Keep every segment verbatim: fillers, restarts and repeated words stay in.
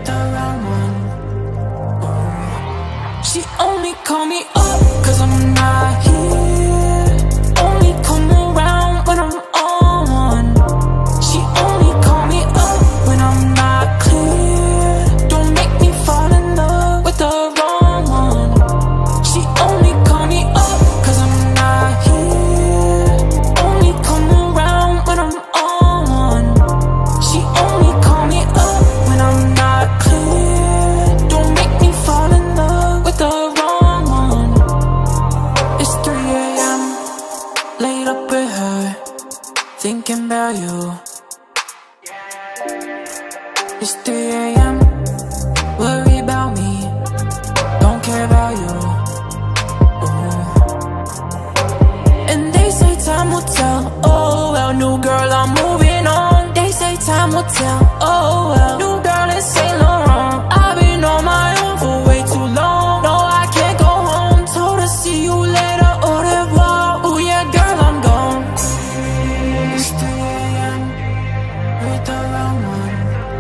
the wrong one. She only call me up cause I'm not here. Only come around when I'm on. She only call me up when I'm not clear. Don't make me fall in love with the wrong one. She only call me up cause I'm not here. Only come around when I'm on. She only call me up when I'm not clear. Don't make me fall in love with the wrong one. It's three a m laid up with her, thinking about you. It's three a m worry about me, don't care about you. Ooh. And they say time will tell, oh well, new girl, I'm moving on. They say time will tell, oh well, new girl in Saint Laurent. I've been on my own for way too long. No, I can't go home, told her see you later, au revoir. Ooh yeah, girl, I'm gone. It's three a m with the wrong one.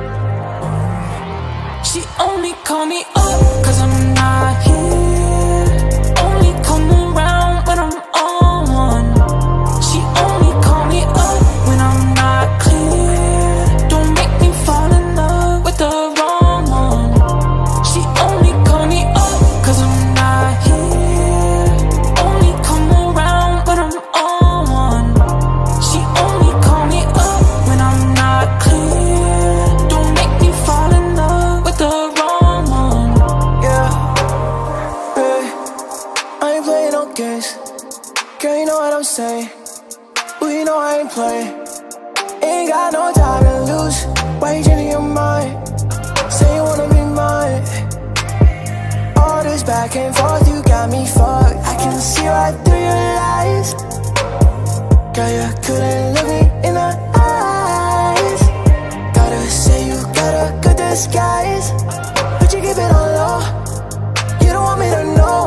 She only call me up cause I'm not here. Only come around when I'm on. She only call me up when I'm not clear. Don't make me fall in love with the wrong one. She only call me up cause I'm not here. Only come around when I'm on. She only call me up when I'm not clear. Don't make me fall in love with the wrong one. Yeah, hey, I ain't playing no games. Girl, you know what I'm saying. Well, you know I ain't playing. Ain't got no time to lose. Why you changing your mind? Say you wanna be mine. All this back and forth, you got me fucked. I can see right through your lies. Girl, you couldn't look me in the eyes. Gotta say you got a good disguise, but you keep it on low. You don't want me to know.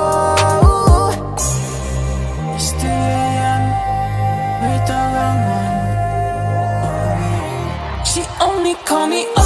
It's three a m with the wrong one. She only call me up